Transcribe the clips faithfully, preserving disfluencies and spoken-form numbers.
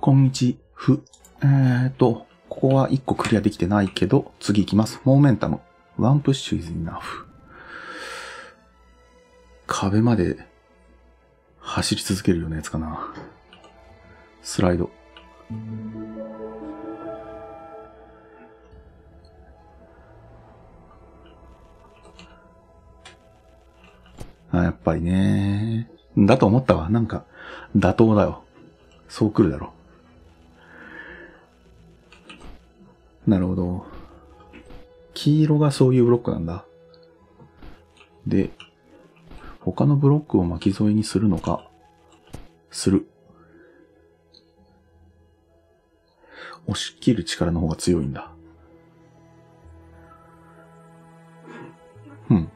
こんにちふ。えーと、ここはいっこクリアできてないけど、次行きます。モーメンタム。ワンプッシュ is enough。壁まで走り続けるようなやつかな。スライド。あ、やっぱりね。だと思ったわ。なんか、妥当だよ。そう来るだろう。なるほど。黄色がそういうブロックなんだ。で、他のブロックを巻き添えにするのか、する。押し切る力の方が強いんだ。うん。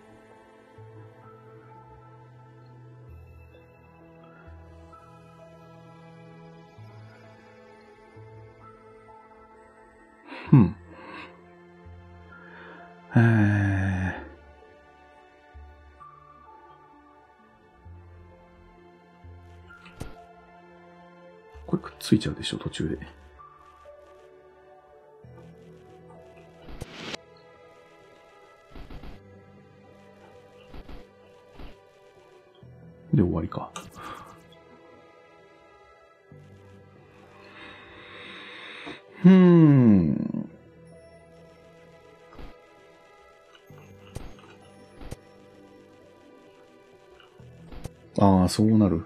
うん。えー。これくっついちゃうでしょ、途中で。で、終わりか。うーん。ああ、そうなる。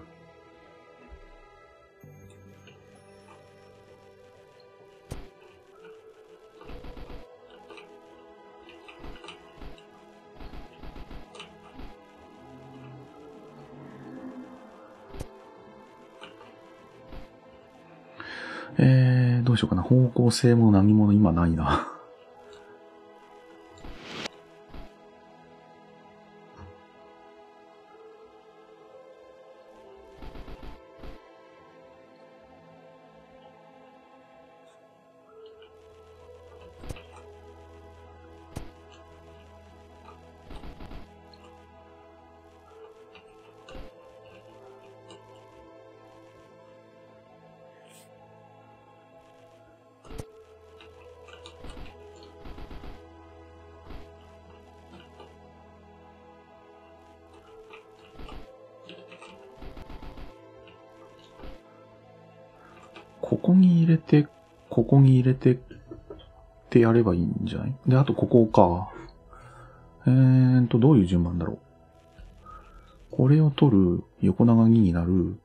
えー、どうしようかな。方向性も何も今ないな。ここに入れて、ここに入れてってやればいいんじゃない？で、あとここか。えーと、どういう順番だろう。これを取る、横長にになる。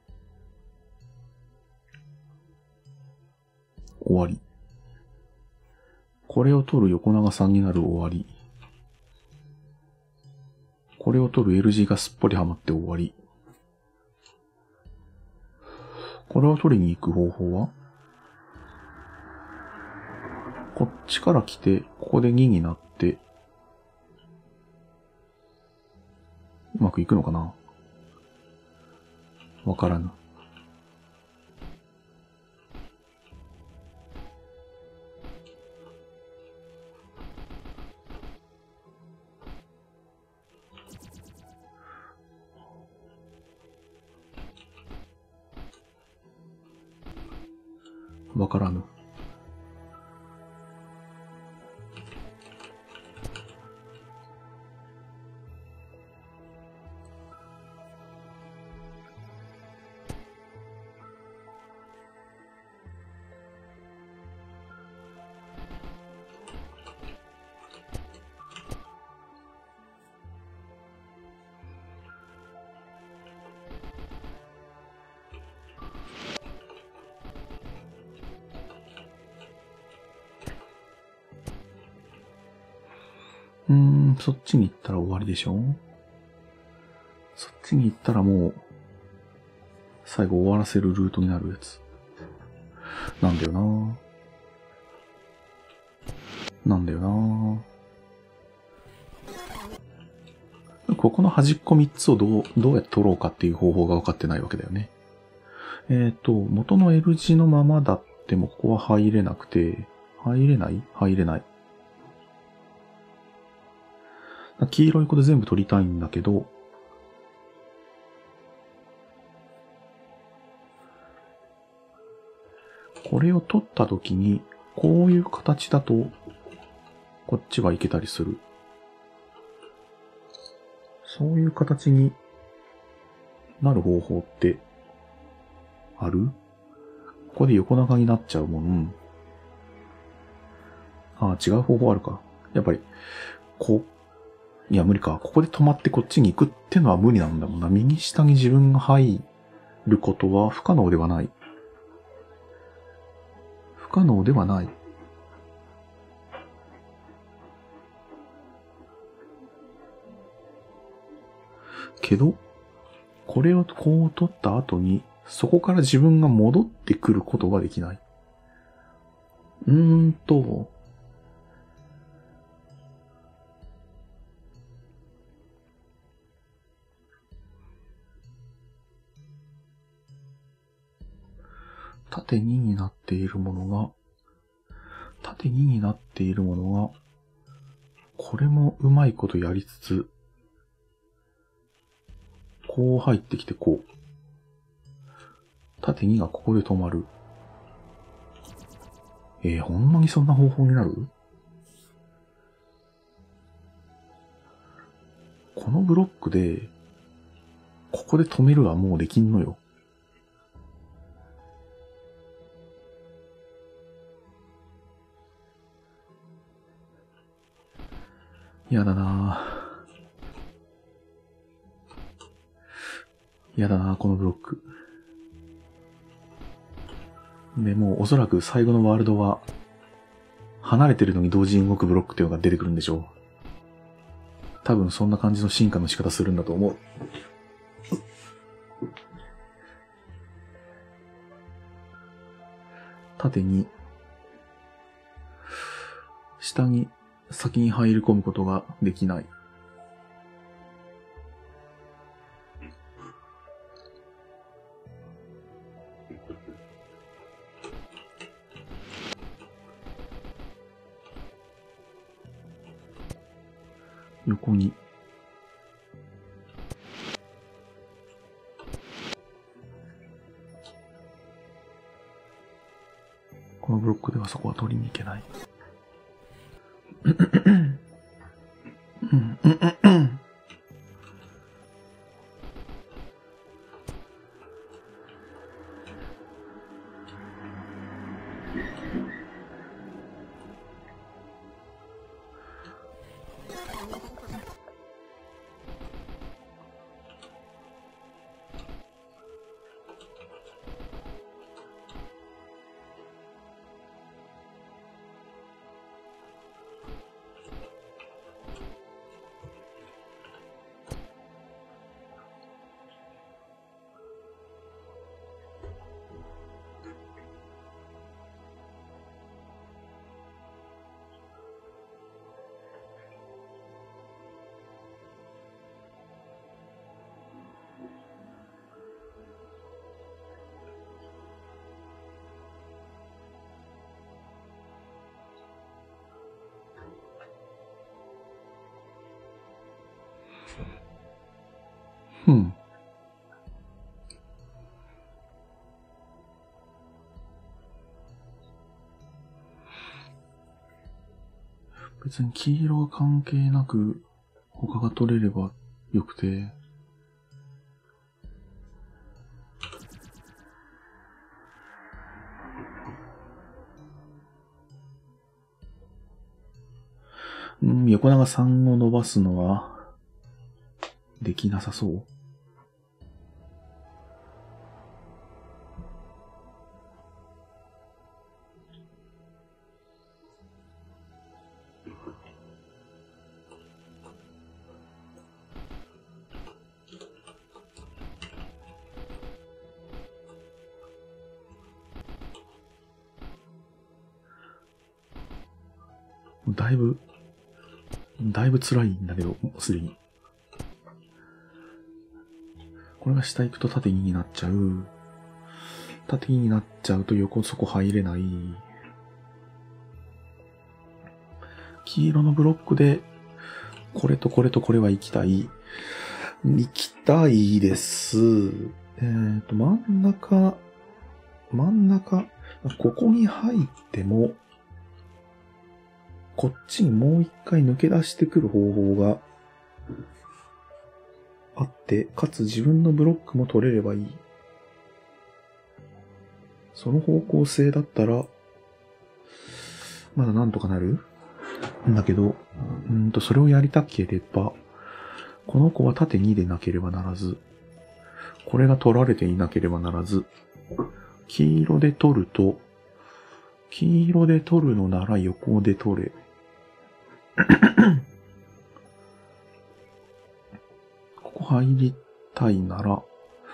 終わり。これを取る、横長さんになる、終わり。これを取る エル 字がすっぽりはまって終わり。これを取りに行く方法は？こっちから来て、ここでにになって、うまくいくのかな？わからぬ。わからぬ。うーん、そっちに行ったら終わりでしょ？そっちに行ったらもう、最後終わらせるルートになるやつ。なんだよななんだよなここの端っこみっつをどう、どうやって取ろうかっていう方法が分かってないわけだよね。えっと、元の L 字のままだってもここは入れなくて、入れない入れない。黄色い子で全部取りたいんだけど、 これを取ったときに、こういう形だと、こっちがいけたりする。そういう形になる方法ってある？ここで横長になっちゃうもん。ああ、違う方法あるか。やっぱり、こう、いや無理か。ここで止まってこっちに行くってのは無理なんだもんな。右下に自分が入ることは不可能ではない。不可能ではない。けど、これをこう取った後に、そこから自分が戻ってくることができない。うーんと、縦にになっているものが、縦にになっているものが、これもうまいことやりつつ、こう入ってきてこう。縦にがここで止まる。えー、ほんまにそんな方法になる？このブロックで、ここで止めるはもうできんのよ。やだなぁ。やだなぁ、このブロック。で、もうおそらく最後のワールドは、離れてるのに同時に動くブロックっていうのが出てくるんでしょう。多分そんな感じの進化の仕方するんだと思う。縦に、下に先に入り込むことができない。横に。このブロックではそこは取りに行けない。うん。別に黄色は関係なく他が取れればよくて。うん、横長さんを伸ばすのはできなさそう。だいぶ、だいぶ辛いんだけど、すでに。これが下行くと縦になっちゃう。縦になっちゃうと横そこ入れない。黄色のブロックで、これとこれとこれは行きたい。行きたいです。えっと、真ん中、真ん中、 ここに入っても、こっちにもう一回抜け出してくる方法があって、かつ自分のブロックも取れればいい。その方向性だったら、まだなんとかなるんだけど、うんと、それをやりたければ、この子は縦にでなければならず、これが取られていなければならず、黄色で取ると、黄色で取るのなら横で取れ。ここ入りたいなら、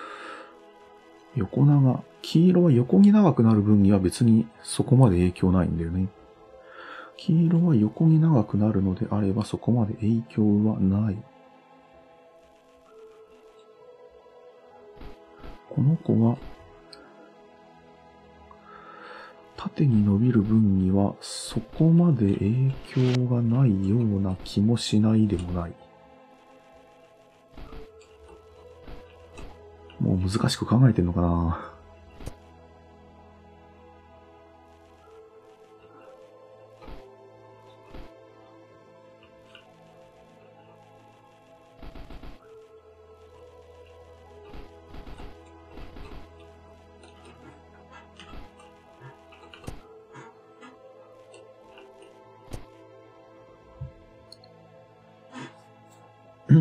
横長、黄色は横に長くなる分には別にそこまで影響ないんだよね。黄色は横に長くなるのであればそこまで影響はない。この子は縦に伸びる分にはそこまで影響がないような気もしないでもない。もう難しく考えてんのかな。うん。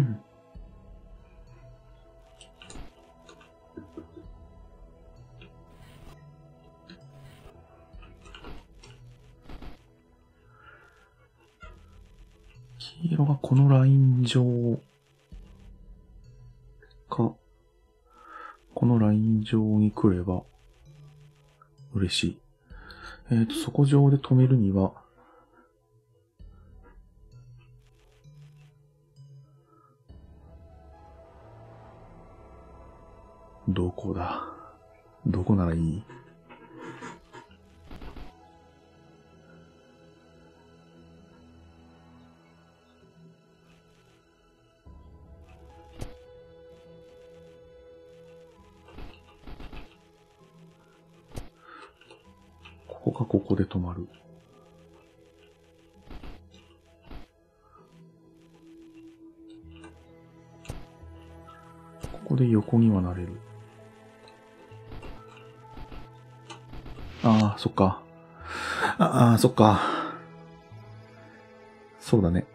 黄色がこのライン上か、このライン上に来れば嬉しい。えっと、そこ上で止めるには、どこだ？どこならいい？ここかここで止まる。ここで横にはなれる。ああ、そっか。ああ、そっか。そうだね。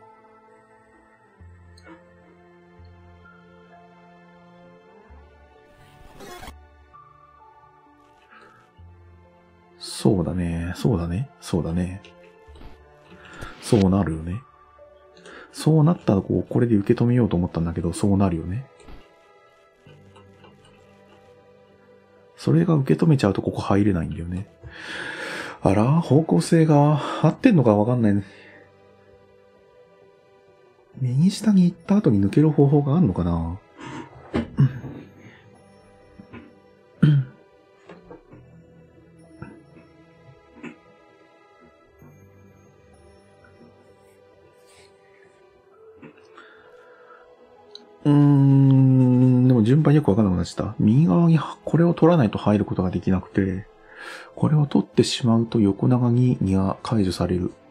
そうだね。そうだね。そうだね。そうなるよね。そうなったらこう、これで受け止めようと思ったんだけど、そうなるよね。それが受け止めちゃうとここ入れないんだよね。あら、方向性が合ってんのかわかんないね。右下に行った後に抜ける方法があるのかな？うーん、でも順番よくわかんなくなっちゃった。右側にこれを取らないと入ることができなくて、これを取ってしまうと横長にが解除される。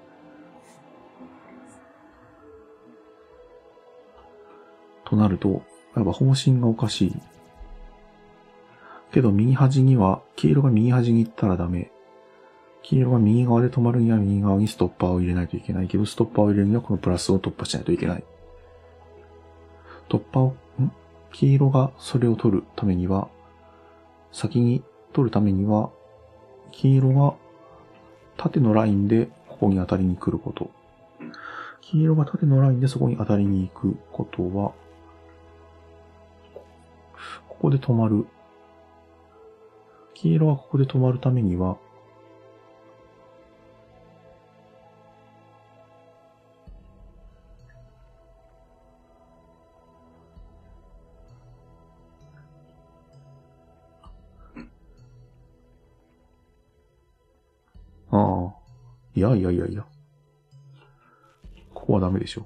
となると、やっぱ方針がおかしい。けど右端には、黄色が右端に行ったらダメ。黄色が右側で止まるには右側にストッパーを入れないといけないけど、ストッパーを入れるにはこのプラスを突破しないといけない。突破を、ん黄色がそれを取るためには、先に取るためには、黄色が縦のラインでここに当たりに来ること。黄色が縦のラインでそこに当たりに行くことは、ここで止まる。黄色はここで止まるためには、ああ。いやいやいやいや。ここはダメでしょ。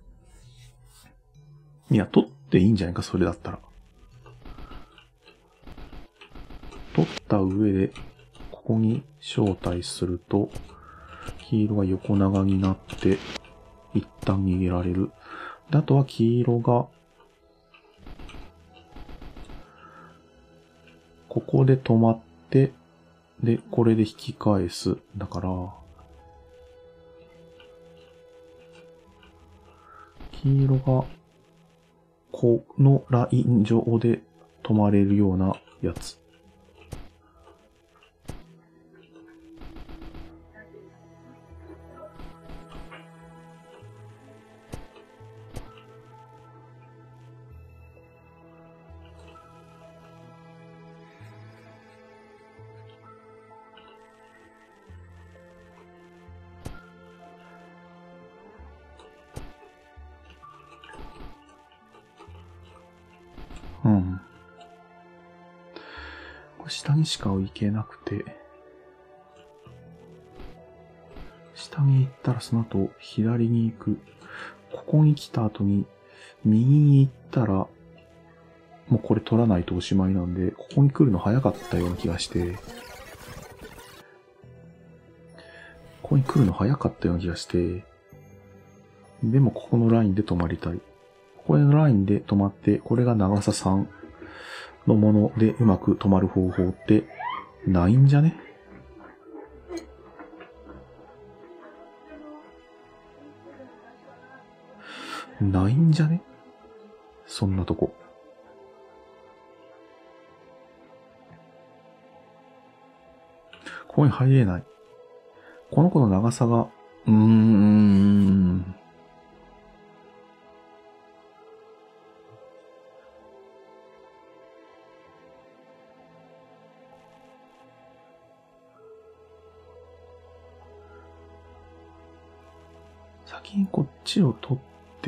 いや、取っていいんじゃないか、それだったら。 取った上で、ここに招待すると、黄色が横長になって、一旦逃げられる。で、あとは黄色が、ここで止まって、で、これで引き返す。だから、黄色が、このライン上で止まれるようなやつ。うん。これ下にしか行けなくて、下に行ったらその後左に行く。ここに来た後に右に行ったら、もうこれ取らないとおしまいなんで、ここに来るの早かったような気がして、ここに来るの早かったような気がして、でもここのラインで止まりたい。これのラインで止まって、これが長ささんのものでうまく止まる方法ってないんじゃね？ないんじゃね？そんなとこ。ここに入れない。この子の長さが、うーん。先にこっちを取って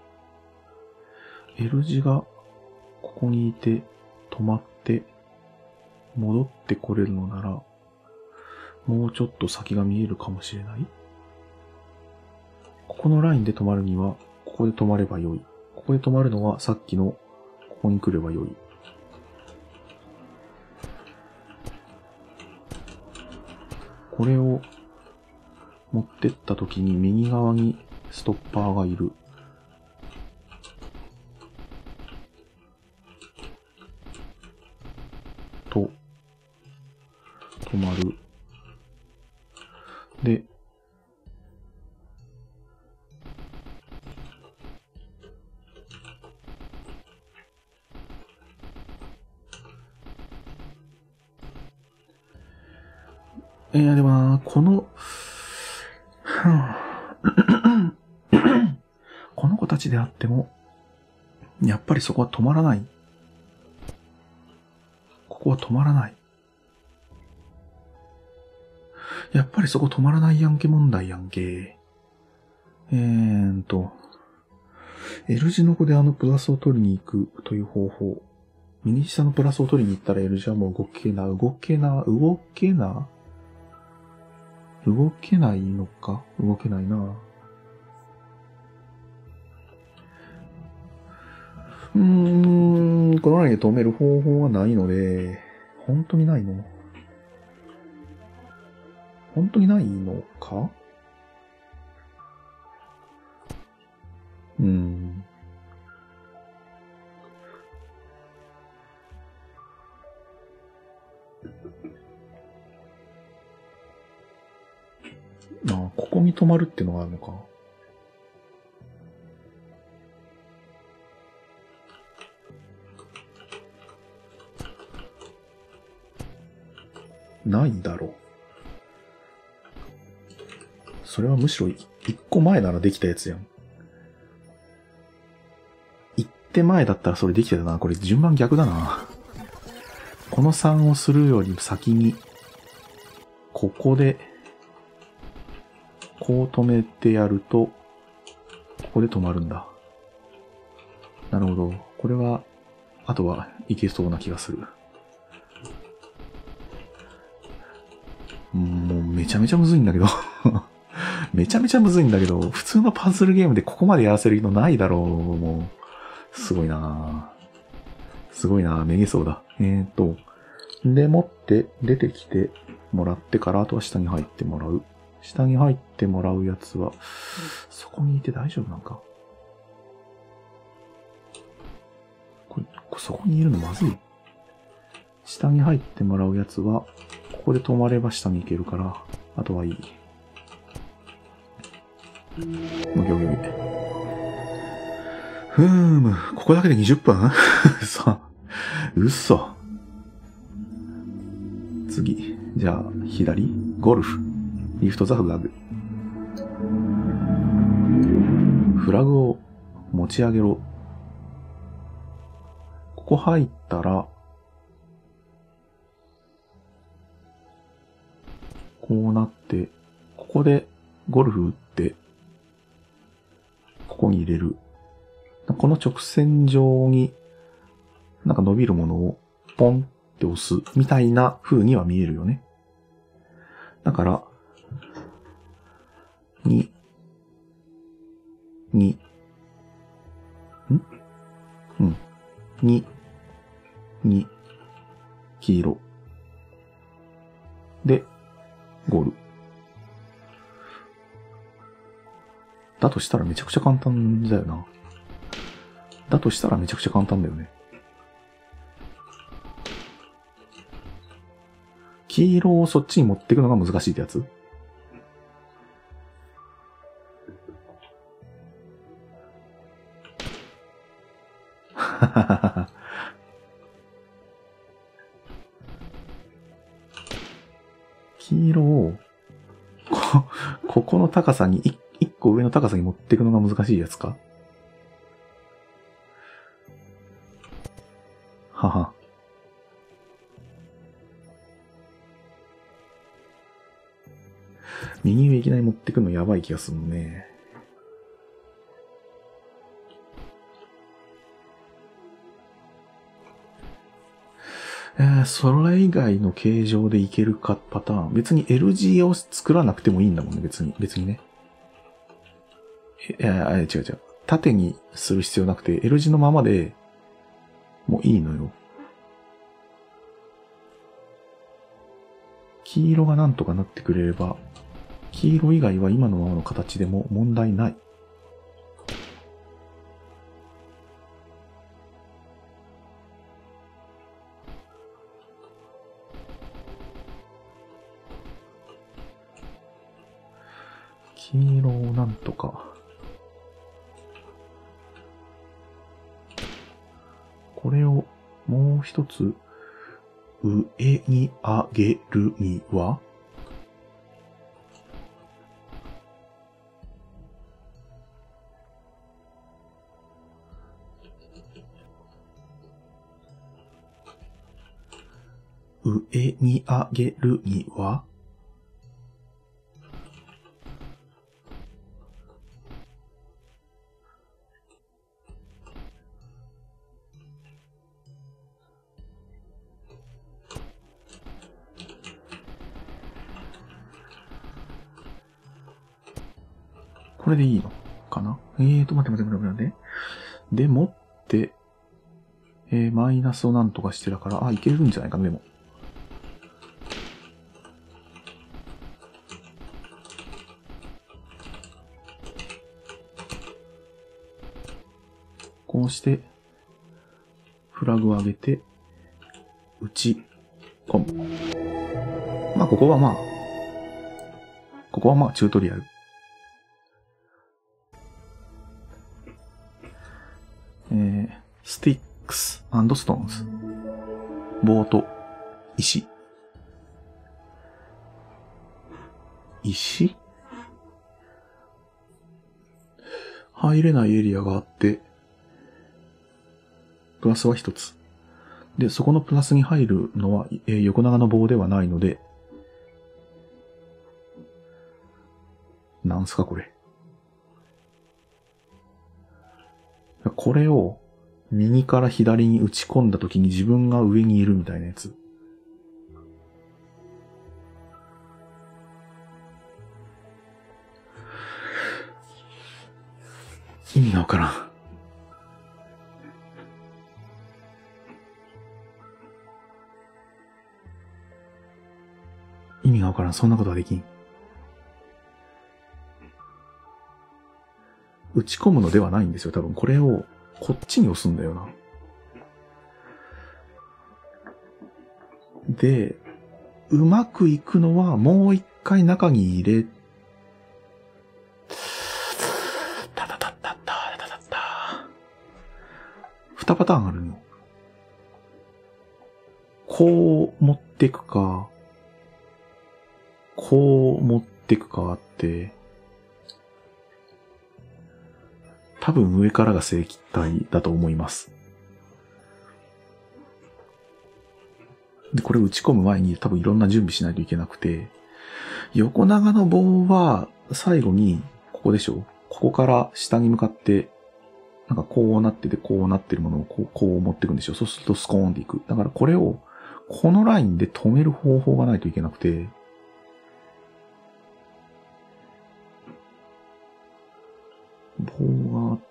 、L 字がここにいて止まって戻ってこれるのなら、もうちょっと先が見えるかもしれない。ここのラインで止まるには、ここで止まればよい。ここで止まるのはさっきのここに来ればよい。これを持ってった時に右側にストッパーがいる。と、止まる。で、いや、でもな、この、この子たちであっても、やっぱりそこは止まらない。ここは止まらない。やっぱりそこ止まらないやんけ問題やんけ。えーんと、L 字の子であのプラスを取りに行くという方法。右下のプラスを取りに行ったら L 字はもう動けな、動けな、動けな動けないのか動けないな。うーん、このラインで止める方法はないので、本当にないの本当にないのかうーん。ああ、ここに止まるってのがあるのか。ないだろう。それはむしろ一個前ならできたやつやん。一手前だったらそれできてたな。これ順番逆だな。このさんをするより先に、ここで、こう止めてやると、ここで止まるんだ。なるほど。これは、あとはいけそうな気がする。もうめちゃめちゃむずいんだけど。めちゃめちゃむずいんだけど、普通のパズルゲームでここまでやらせるのないだろう。もう、すごいなぁ。すごいなぁ。めげそうだ。えーと、 でもって出てきてもらってから、あとは下に入ってもらう。下に入ってもらうやつは、そこにいて大丈夫なんか。これ、そこにいるのまずい。下に入ってもらうやつは、ここで止まれば下に行けるから、あとはいい。オッケーオッケーオッケー。ふーむ、ここだけでにじゅっぷん嘘。嘘。次。じゃあ、左ゴルフ。リフトザフラグ。フラグを持ち上げろ。ここ入ったら、こうなって、ここでゴルフ打って、ここに入れる。この直線上になんか伸びるものをポンって押すみたいな風には見えるよね。だから、に、に、んうん。に、に、黄色。で、ゴール。だとしたらめちゃくちゃ簡単だよな。だとしたらめちゃくちゃ簡単だよね。黄色をそっちに持っていくのが難しいってやつ？黄色をこ、ここの高さに、一個上の高さに持っていくのが難しいやつか？はは。右上いきなり持ってくのやばい気がするね。えー、それ以外の形状でいけるかパターン。別に エル字を作らなくてもいいんだもんね、別に。別にね。え、違う違う。縦にする必要なくて、L 字のままでもういいのよ。黄色がなんとかなってくれれば、黄色以外は今のままの形でも問題ない。黄色をなんとか。これをもう一つ上に上げるには、上に上げるには、これでいいのかな？えーと、待って待って待って待って。でもって、えー、マイナスをなんとかしてだから、あ、いけるんじゃないかな、でも。こうして、フラグを上げて、打ち込む。まあ、ここはまあ、ここはまあ、チュートリアル。えー、スティックス&ストーンズ。棒と石。石？入れないエリアがあって、プラスは一つ。で、そこのプラスに入るのは、えー、横長の棒ではないので、なんすかこれ。これを右から左に打ち込んだ時に自分が上にいるみたいなやつ。意味がわからん。 意味がわからん。そんなことはできん。打ち込むのではないんですよ。多分これをこっちに押すんだよな。で、うまくいくのはもう一回中に入れ、たたたたたたたた。二パターンあるの。こう持っていくか、こう持っていくかあって、多分上からが正解だと思います。で、これ打ち込む前に多分いろんな準備しないといけなくて、横長の棒は最後にここでしょ？ここから下に向かって、なんかこうなっててこうなってるものをこう、こう持っていくんでしょ？そうするとスコーンっていく。だからこれをこのラインで止める方法がないといけなくて、棒があって、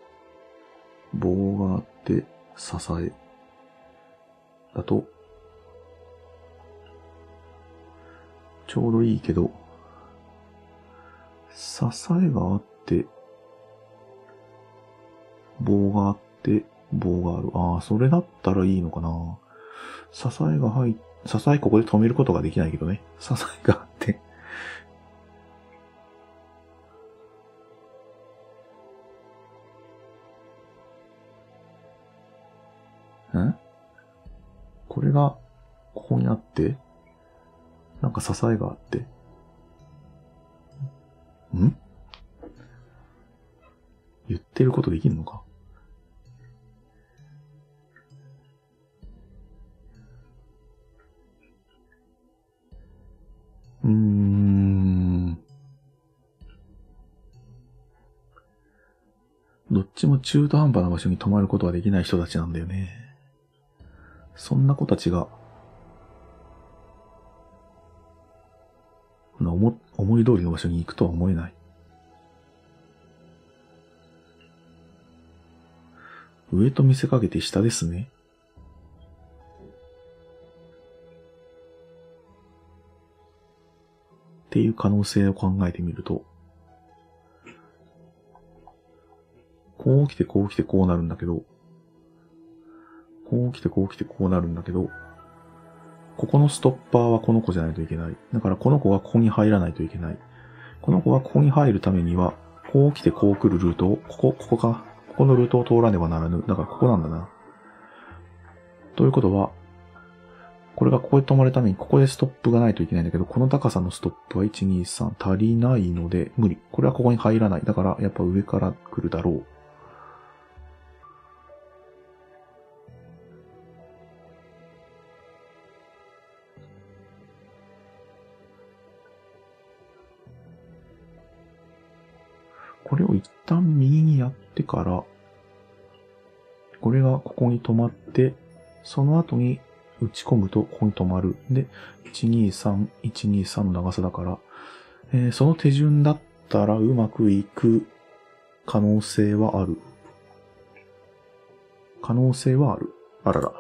棒があって、支えだと、ちょうどいいけど、支えがあって、棒があって、棒がある。ああ、それだったらいいのかな。支えが入っ、支えここで止めることができないけどね。支えがあって。ん？これが、ここにあって、なんか支えがあって。ん？言ってることできるのか？うーん。どっちも中途半端な場所に止まることはできない人たちなんだよね。そんな子たちが、思、思い通りの場所に行くとは思えない。上と見せかけて下ですね。っていう可能性を考えてみると、こう来てこう来てこうなるんだけど、こう来てこう来てこうなるんだけど、ここのストッパーはこの子じゃないといけない。だからこの子がここに入らないといけない。この子がここに入るためには、こう来てこう来るルートを、ここ、ここか、ここのルートを通らねばならぬ。だからここなんだな。ということは、これがここで止まるためにここでストップがないといけないんだけど、この高さのストップはいち、に、さん足りないので無理。これはここに入らない。だからやっぱ上から来るだろう。これを一旦右にやってから、これがここに止まって、その後に打ち込むとここに止まる。で、いち、に、さん、いち、に、さんの長さだから、えー、その手順だったらうまくいく可能性はある。可能性はある。あらら。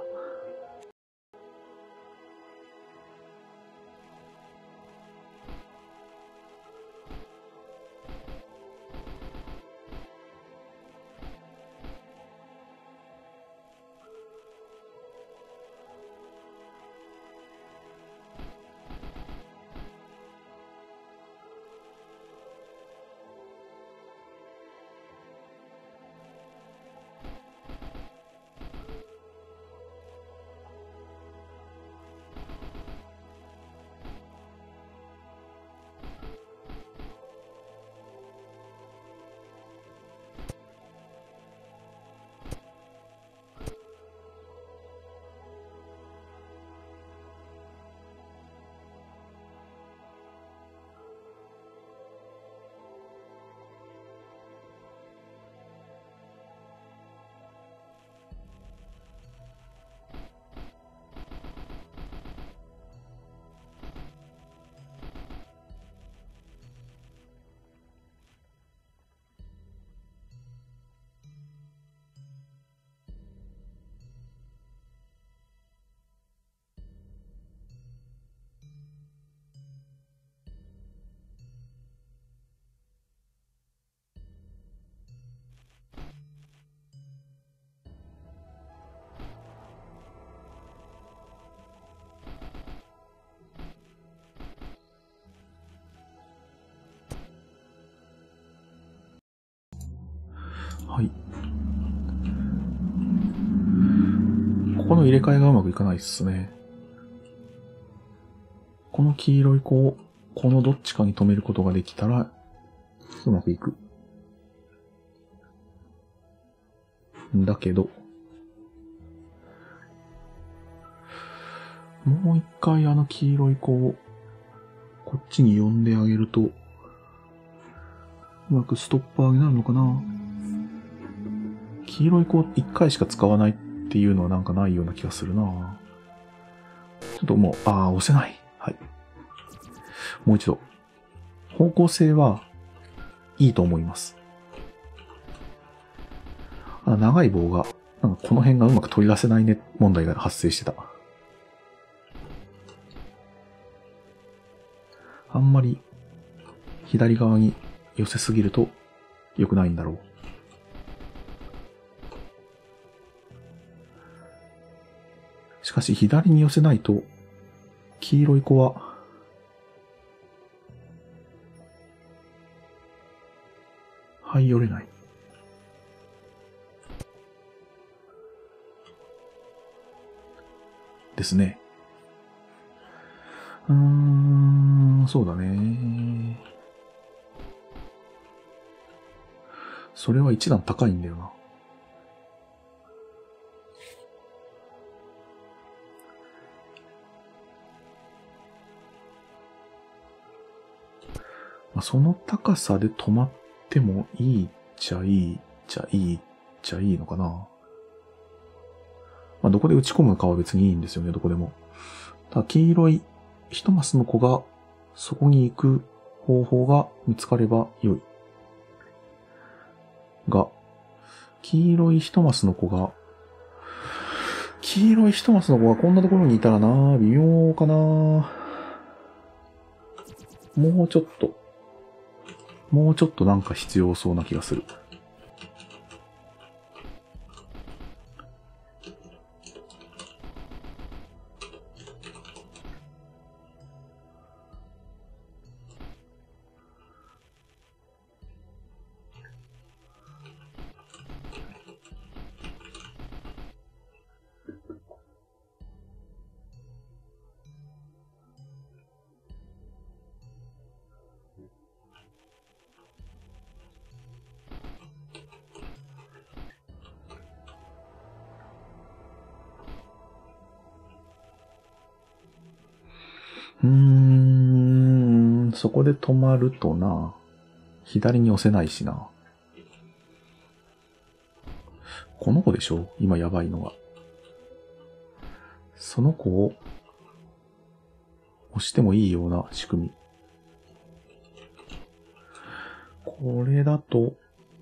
はい。ここの入れ替えがうまくいかないっすね。この黄色い子を、このどっちかに止めることができたら、うまくいく。だけど、もう一回あの黄色い子を、こっちに呼んであげると、うまくストッパーになるのかな。黄色い子一回しか使わないっていうのはなんかないような気がするな。ちょっともう、ああ、押せない。はい。もう一度。方向性はいいと思います。あ、長い棒が、なんかこの辺がうまく取り出せないね問題が発生してた。あんまり左側に寄せすぎると良くないんだろう。しかし左に寄せないと黄色い子ははい寄れない。ですね。うーん、そうだね。それは一段高いんだよな。まあ、その高さで止まってもいいっちゃいいっちゃいいっちゃいいのかな。まあ、どこで打ち込むかは別にいいんですよね、どこでも。ただ黄色い一マスの子がそこに行く方法が見つかれば良い。が、黄色い一マスの子が、黄色い一マスの子がこんなところにいたらな、微妙かな。もうちょっと、もうちょっとなんか必要そうな気がする。うーん、そこで止まるとな、左に押せないしな。この子でしょ？今やばいのは。その子を押してもいいような仕組み。これだと、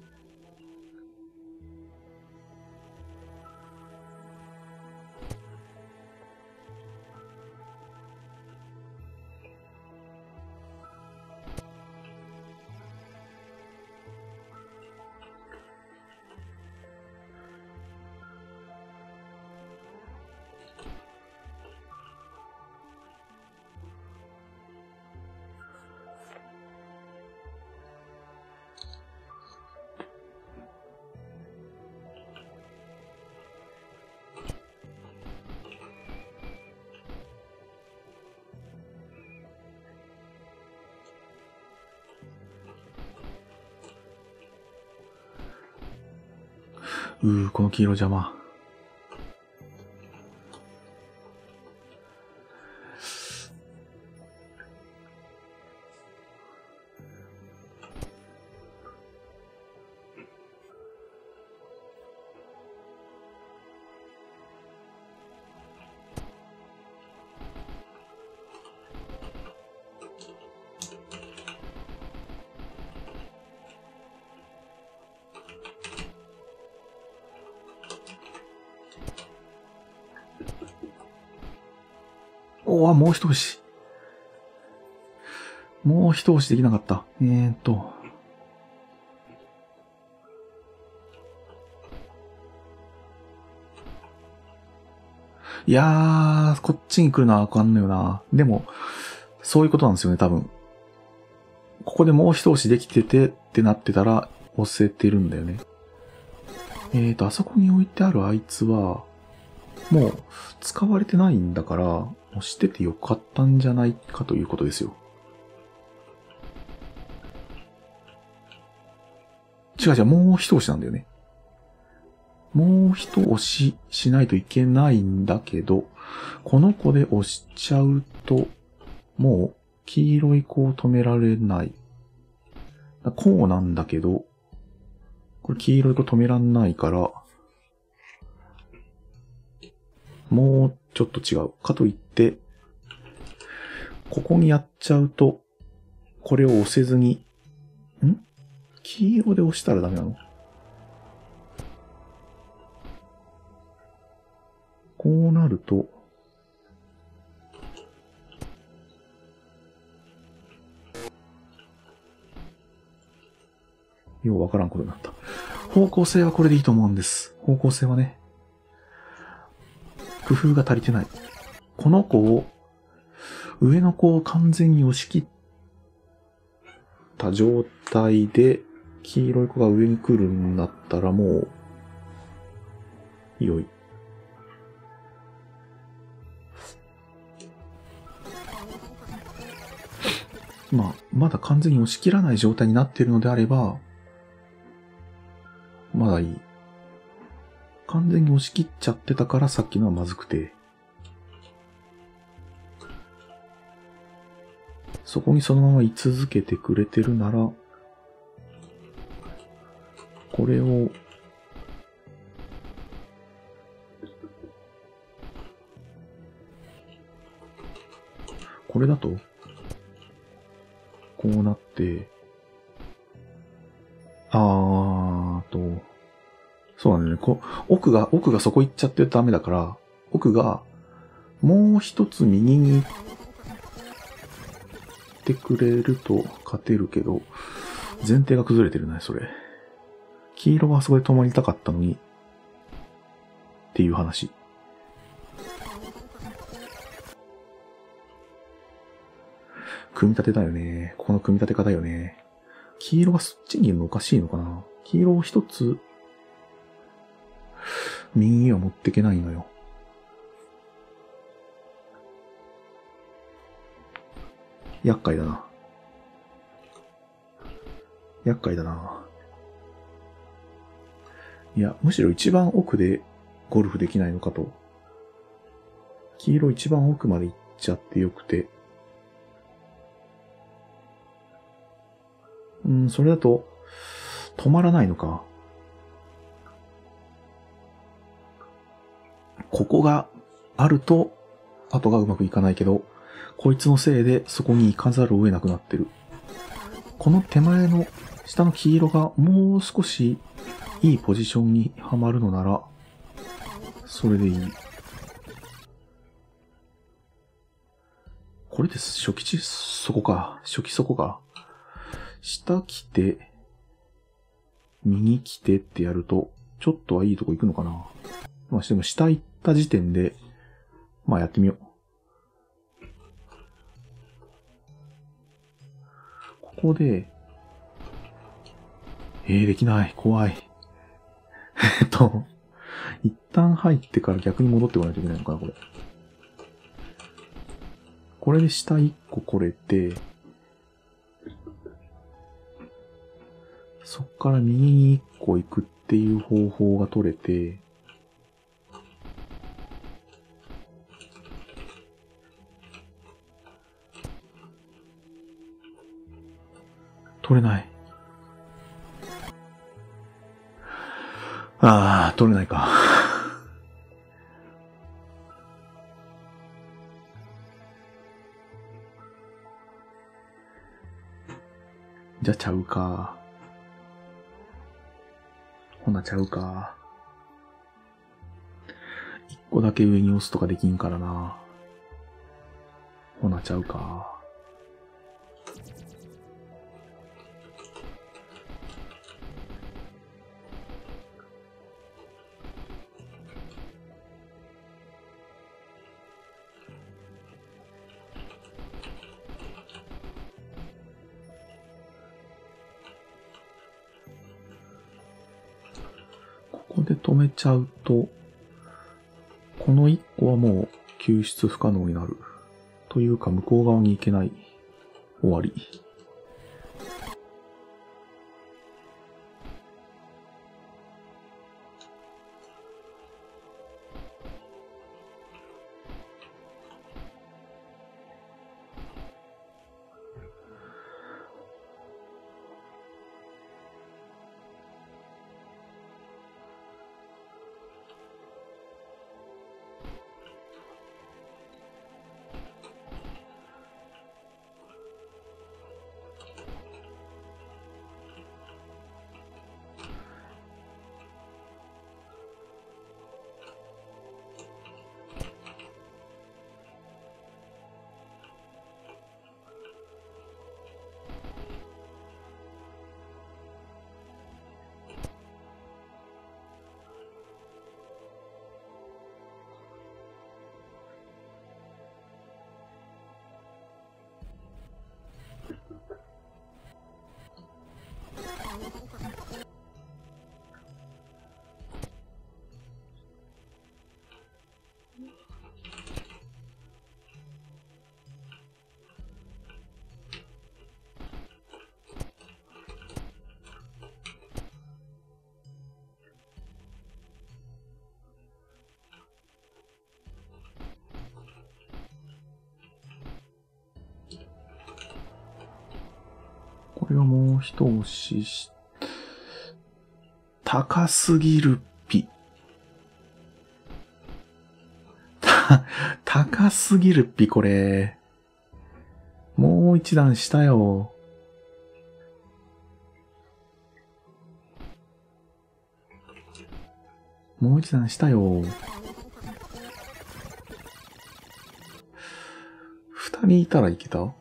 うー、この黄色邪魔。おわ、もう一押し。もう一押しできなかった。えーっと。いやー、こっちに来るのはあかんのよな。でも、そういうことなんですよね、多分。ここでもう一押しできててってなってたら、押せてるんだよね。 えーと、あそこに置いてあるあいつは、もう使われてないんだから、もうしててよかったんじゃないかということですよ。違う違う、もう一押しなんだよね。もう一押ししないといけないんだけど、この子で押しちゃうと、もう黄色い子を止められない。こうなんだけど、これ黄色い子止めらんないから、もうちょっと違う。かといって、ここにやっちゃうと、これを押せずに、ん?黄色で押したらダメなの?こうなると、ようわからんことになった。方向性はこれでいいと思うんです。方向性はね。工夫が足りてない。この子を、上の子を完全に押し切った状態で、黄色い子が上に来るんだったらもう、良い。まあ、まだ完全に押し切らない状態になっているのであれば、まだいい。完全に押し切っちゃってたからさっきのはまずくて。そこにそのまま居続けてくれてるなら、これを、これだと、こうなって、あーと、そうなんだよね。こ奥が、奥がそこ行っちゃってるとダメだから、奥が、もう一つ右に行ってくれると勝てるけど、前提が崩れてるね、それ。黄色があそこで止まりたかったのに、っていう話。組み立てだよね。ここの組み立て方よね。黄色がそっちにいるのおかしいのかな。黄色を一つ、右には持ってけないのよ。厄介だな。厄介だな。いや、むしろ一番奥でゴルフできないのかと。黄色一番奥まで行っちゃってよくて。うん、それだと、止まらないのか。ここがあると、後がうまくいかないけど、こいつのせいでそこに行かざるを得なくなってる。この手前の下の黄色がもう少しいいポジションにはまるのなら、それでいい。これです。初期値、そこか。初期そこか。下来て、右来てってやると、ちょっとはいいとこ行くのかな。まあ、でも下行った時点で、まあやってみよう。ここで、えー、できない。怖い。えっと、一旦入ってから逆に戻ってこないといけないのかな、これ。これで下一個来れて、そっから右に一個行くっていう方法が取れて、取れない。ああ、取れないか。じゃちゃうか。ほなちゃうか。一個だけ上に押すとかできんからな。ほなちゃうか。ここ止めちゃうと、このいっこはもう救出不可能になる。というか向こう側に行けない。終わり。これはもう一押しし、高すぎるっぴ。た、高すぎるっぴ、これ。もう一段下よ。もう一段下よ。二人いたらいけた？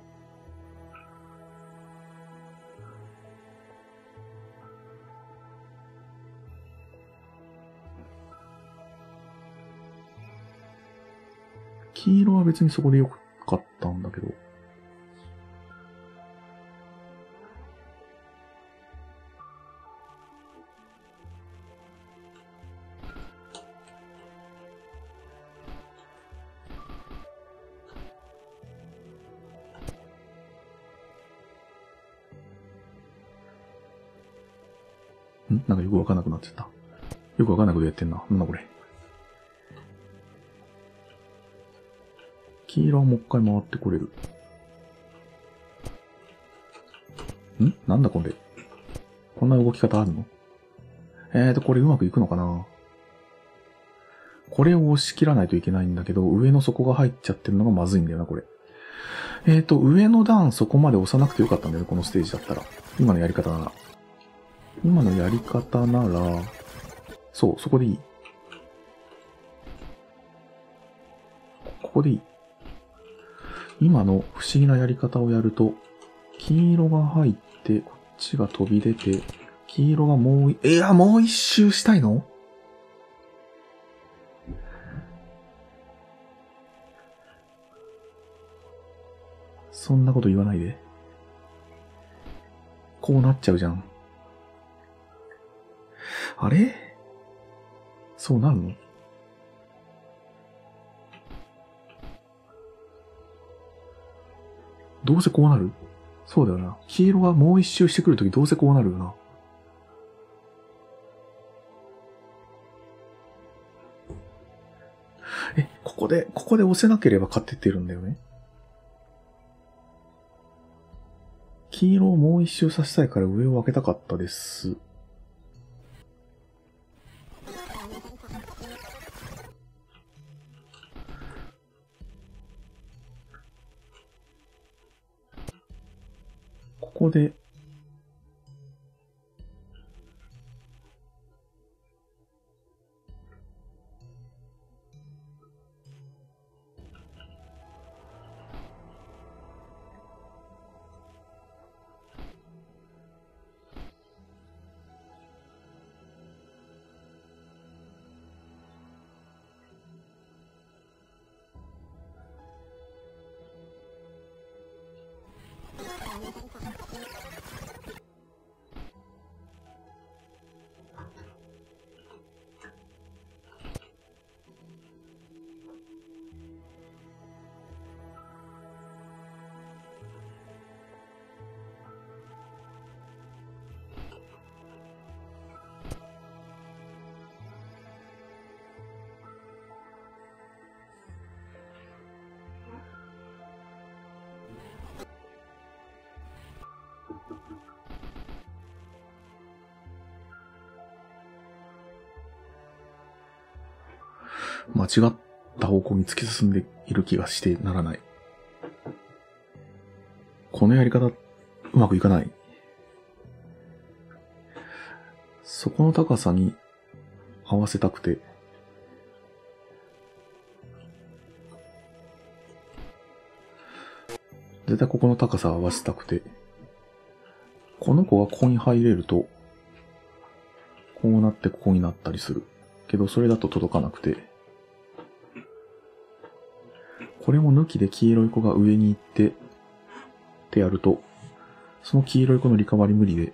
黄色は別にそこでよかったんだけど。ん？なんかよくわかんなくなっちゃった。よくわかんないことやってんな。なんだこれ。黄色はもう一回回ってこれる。ん？なんだこれ。こんな動き方あるの？えーと、これうまくいくのかな？これを押し切らないといけないんだけど、上の底が入っちゃってるのがまずいんだよな、これ。えーと、上の段そこまで押さなくてよかったんだよね、このステージだったら。今のやり方なら。今のやり方なら、そう、そこでいい。ここでいい。今の不思議なやり方をやると、黄色が入って、こっちが飛び出て、黄色がもうい、いや、もう一周したいの？そんなこと言わないで。こうなっちゃうじゃん。あれ？そうなるの？どうせこうなる？そうだよな。黄色がもう一周してくるときどうせこうなるよな。え、ここで、ここで押せなければ勝ててるんだよね。黄色をもう一周させたいから上を開けたかったです。ここで、 間違った方向に突き進んでいる気がしてならない。このやり方、うまくいかない。そこの高さに合わせたくて。絶対ここの高さを合わせたくて。この子がここに入れると、こうなってここになったりする。けどそれだと届かなくて。これも抜きで黄色い子が上に行って、ってやると、その黄色い子のリカバリ無理で、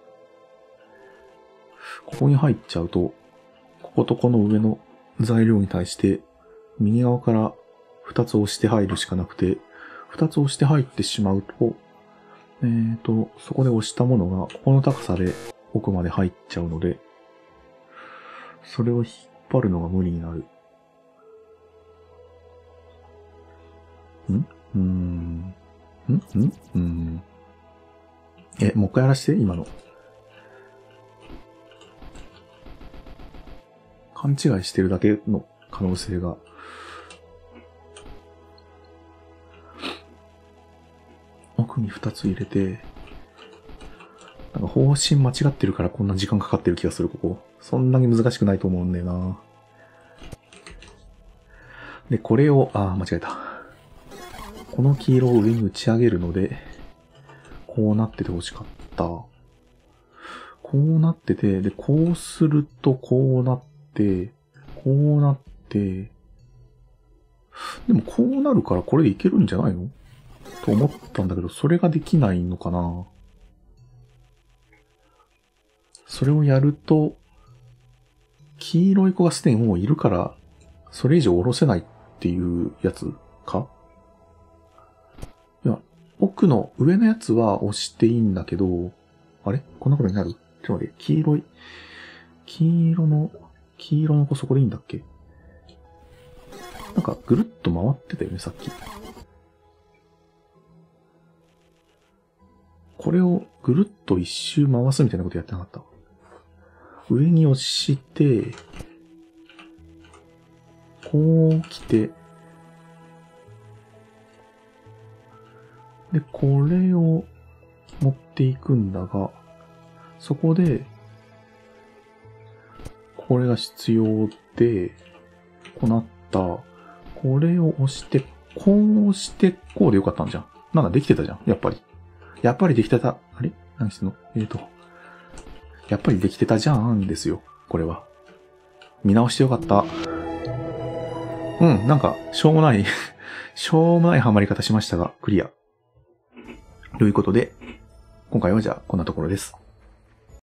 ここに入っちゃうと、こことこの上の材料に対して、右側から二つ押して入るしかなくて、二つ押して入ってしまうと、えーと、そこで押したものが、ここの高さで奥まで入っちゃうので、それを引っ張るのが無理になる。んうーん。んんうん。え、もう一回やらして、今の。勘違いしてるだけの可能性が。奥に二つ入れて、なんか方針間違ってるからこんな時間かかってる気がする、ここ。そんなに難しくないと思うんだよな。で、これを、あー、間違えた。この黄色を上に打ち上げるので、こうなってて欲しかった。こうなってて、で、こうするとこうなって、こうなって、でもこうなるからこれでいけるんじゃないのと思ったんだけど、それができないのかな。それをやると、黄色い子がすでにもういるから、それ以上下ろせないっていうやつか？いや、奥の上のやつは押していいんだけど、あれこんなことになる？ちょっと待って、黄色い、黄色の、黄色の子そこでいいんだっけ？なんかぐるっと回ってたよね、さっき。これをぐるっと一周回すみたいなことやってなかった？上に押して、こう来て、で、これを持っていくんだが、そこで、これが必要で、こうなった、これを押して、こう押して、こうでよかったんじゃん。なんかできてたじゃん、やっぱり。やっぱりできてた。あれ？何してんの？えーと。やっぱりできてたじゃんですよ。これは。見直してよかった。うん、なんか、しょうもない、しょうもないハマり方しましたが、クリア。ということで、今回はじゃあこんなところです。